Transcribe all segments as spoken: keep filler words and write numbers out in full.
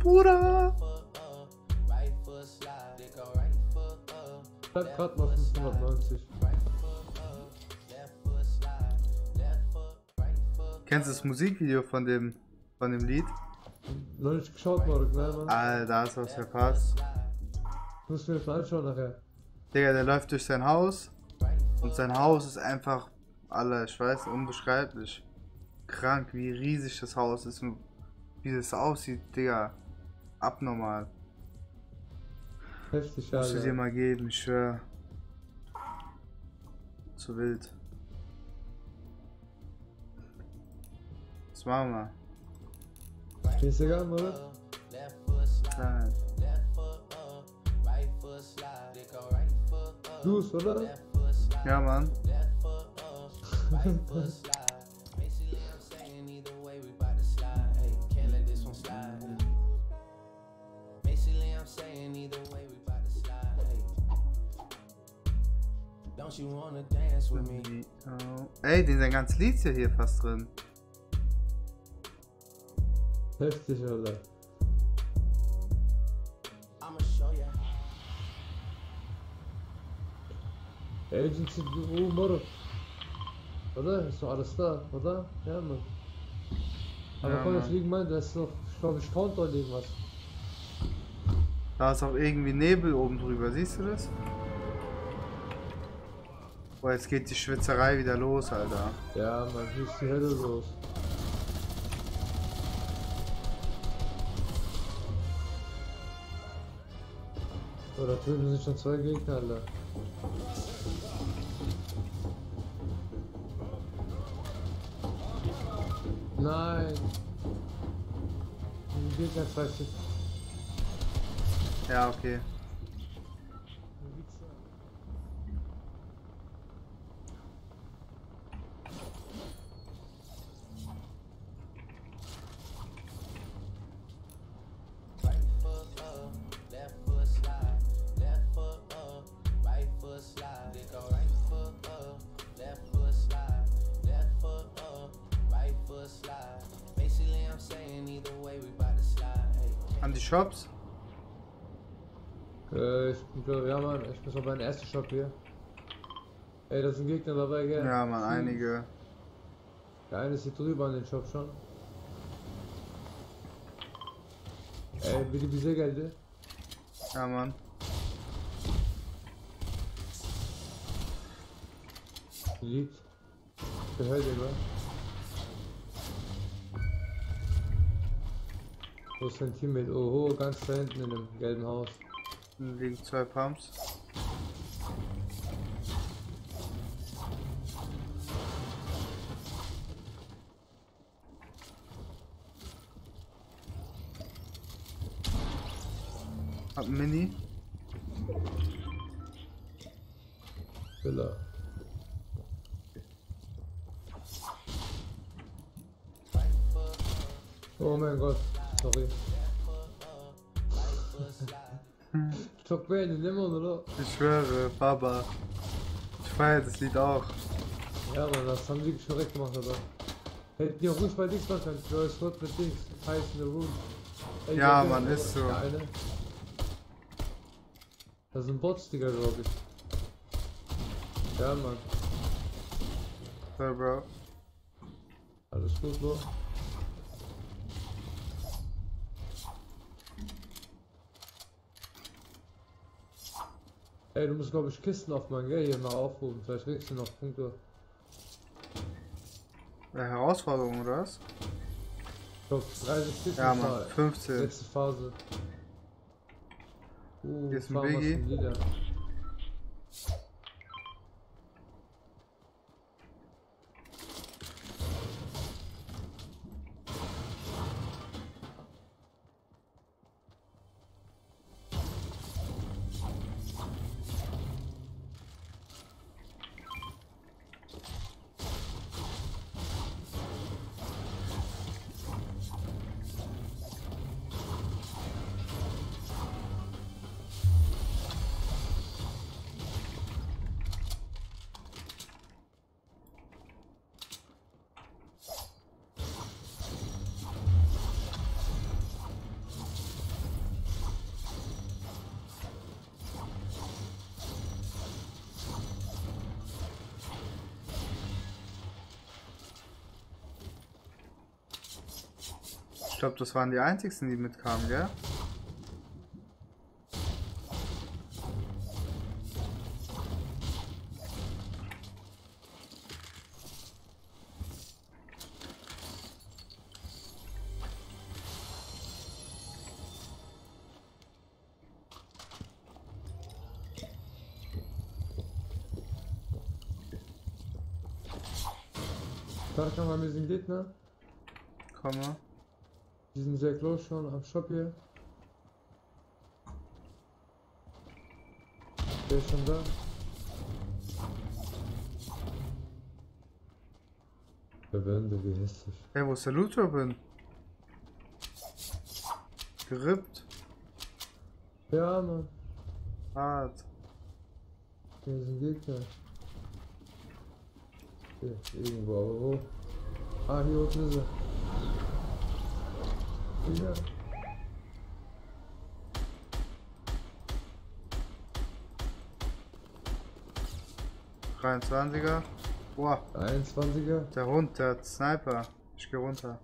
Bruder! Ich hab grad noch fünfhundertneunzig. Kennst du das Musikvideo von dem, von dem Lied? Noch nicht geschaut, Marek, ne, Mann? Alter, da ist was verpasst. Muss mir das mal anschauen nachher. Digga, der läuft durch sein Haus und sein Haus ist einfach, Alter, ich weiß, unbeschreiblich. Krank, wie riesig das Haus ist und wie das aussieht, Digga. Abnormal. Heftig, ja. Musst du dir mal geben, ich schwör. Zu wild. Was machen wir? Ist egal, oder? Nein. Blues, oder? Ja, Mann. Ey, den sein ganzes Lied ist ja hier fast drin. Heftig, oder? Agency Büro, Moro. Oder? Ist doch alles da, oder? Ja, Mann. Aber Ja, komm, Mann. jetzt liegen mein, da ist noch, ich glaube, ich Counter irgendwas. Da ist auch irgendwie Nebel oben drüber, siehst du das? Boah, jetzt geht die Schwitzerei wieder los, Alter. Ja, Mann, hier ist die Hölle los. So, da drüben sind schon zwei Gegner, Alter. Nein! Die Gegner zwei Stück. Ja, okay. An die Shops? Äh, ich glaube, ja, Mann, ich muss auf meinen ersten Shop hier. Ey, da sind Gegner dabei, gell? Ja, Mann, einige. Der eine ist hier drüber an den Shop schon. Ey, bitte die Seegelde. Ja, Mann. Liegt. Gehört immer. Wo ist dein Teammate? Oho, ganz da hinten in dem gelben Haus. Da liegen zwei Pumps. Hab ein Mini. Villa. Oh mein Gott, sorry. Çok beğendin değil mi onu lo? Ich schwöre, Baba. Ich feier das Lied auch. Ja, Mann, das haben die schon recht gemacht, oder? Hätten die auch ruhig bei Dings machen können. Joy Scott mit Dings. Heiß in the Room. Ey, Ja, der- Mann, der- ist so. der eine. Das sind Bots, Digga, glaub ich. Ja, Mann. Ja, Bro. Alles gut, Bro. Ey, du musst, glaube ich, Kisten aufmachen, gell? Hier mal aufrufen. Vielleicht kriegst du noch Punkte. Eine Herausforderung, oder was? Ich glaube, dreißig Kisten. Ja, ist Mann, mal fünfzehn. Letzte Phase. Uh, Hier ist ein Farmers Biggie. und Lieder. Ich glaube, das waren die einzigsten, die mitkamen, gell? Da kann man mit diesem Gegner. Komm mal. Die sind sehr close schon am Shop hier. Der ist schon da. Verwende, wie hässlich. Hey, wo ist der Loot Robin? Gerippt. Ja, Mann. Hart. Hier ist ein Gegner. Hier, irgendwo, aber wo? Ah, hier unten ist er. Ja. dreiundzwanziger. Boah, einundzwanziger. der Hund, der hat Sniper. Ich geh runter.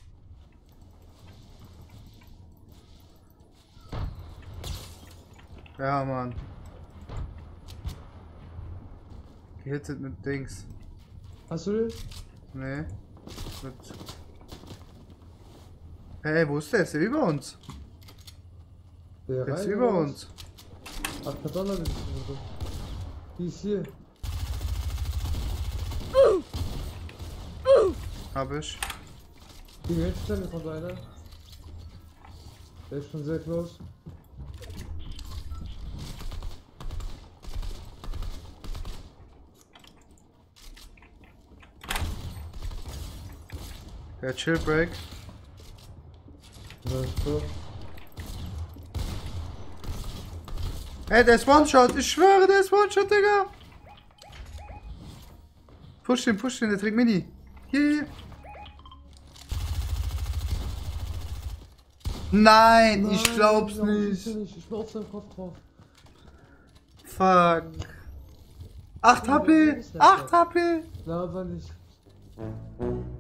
Ja, Mann. Gehittet mit Dings. Hast du den? Nee. Mit. Hey, wo ist der? Ist der über uns? Der Der ist rein über oder was? uns. Ach, Katana ist Die ist hier. Hab ich. Die Heldstelle von deiner. Der ist schon sehr close. Der Chillbreak. Der ist so. Hey, der ist One-Shot. Ich schwöre, der ist One-Shot, Digga. Push den, push den, der trägt Mini. Hier, hier. Nein, Nein, ich glaub's glaub ich nicht. nicht. Ich bin auf seinem Kopf drauf. Fuck. acht H P. acht H P. Na, aber nicht.